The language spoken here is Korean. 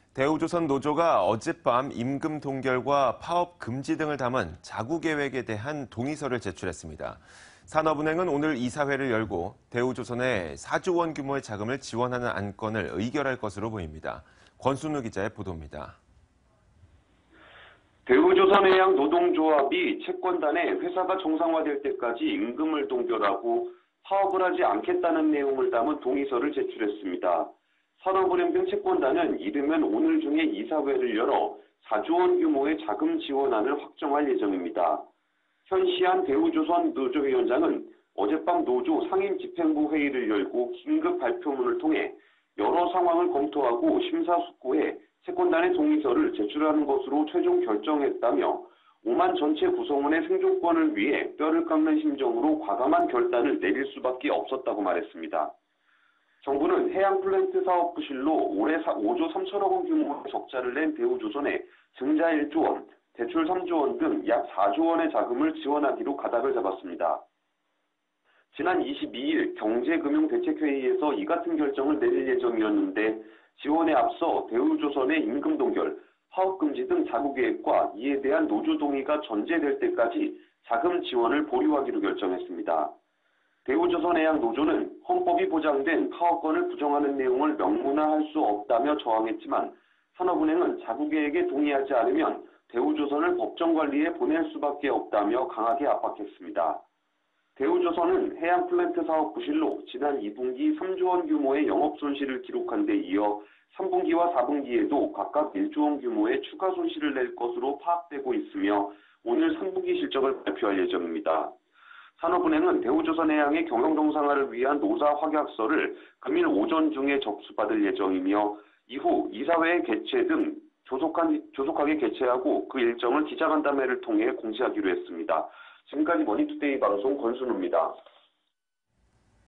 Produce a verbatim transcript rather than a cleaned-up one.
대우조선 노조가 어젯밤 임금 동결과 파업 금지 등을 담은 자구 계획에 대한 동의서를 제출했습니다. 산업은행은 오늘 이사회를 열고 대우조선에 사조 원 규모의 자금을 지원하는 안건을 의결할 것으로 보입니다. 권순우 기자의 보도입니다. 대우조선해양 노동조합이 채권단에 회사가 정상화될 때까지 임금을 동결하고 파업을 하지 않겠다는 내용을 담은 동의서를 제출했습니다. 산업은행 등 채권단은 이르면 오늘 중에 이사회를 열어 사조 원 규모의 자금 지원안을 확정할 예정입니다. 현시한 대우조선 노조위원장은 어젯밤 노조 상임집행부 회의를 열고 긴급 발표문을 통해 여러 상황을 검토하고 심사숙고해 채권단의 동의서를 제출하는 것으로 최종 결정했다며 오만 전체 구성원의 생존권을 위해 뼈를 깎는 심정으로 과감한 결단을 내릴 수밖에 없었다고 말했습니다. 정부는 해양 플랜트 사업 부실로 올해 오조 삼천억 원 규모의 적자를 낸 대우조선에 증자 일조 원, 대출 삼조 원 등 약 사조 원의 자금을 지원하기로 가닥을 잡았습니다. 지난 이십이일 경제금융대책회의에서 이 같은 결정을 내릴 예정이었는데 지원에 앞서 대우조선의 임금 동결, 파업 금지 등 자구 계획과 이에 대한 노조 동의가 전제될 때까지 자금 지원을 보류하기로 결정했습니다. 대우조선해양 노조는 헌법이 보장된 파업권을 부정하는 내용을 명문화할 수 없다며 저항했지만 산업은행은 자구 계획에 동의하지 않으면 대우조선을 법정관리에 보낼 수밖에 없다며 강하게 압박했습니다. 대우조선은 해양 플랜트 사업 부실로 지난 이 분기 삼조 원 규모의 영업 손실을 기록한 데 이어 삼 분기와 사 분기에도 각각 일조 원 규모의 추가 손실을 낼 것으로 파악되고 있으며 오늘 삼 분기 실적을 발표할 예정입니다. 산업은행은 대우조선해양의 경영 정상화를 위한 노사 확약서를 금일 오전 중에 접수받을 예정이며 이후 이사회 개최 등 조속한, 조속하게 개최하고 그 일정을 기자간담회를 통해 공지하기로 했습니다. 지금까지 머니투데이 방송 권순우입니다.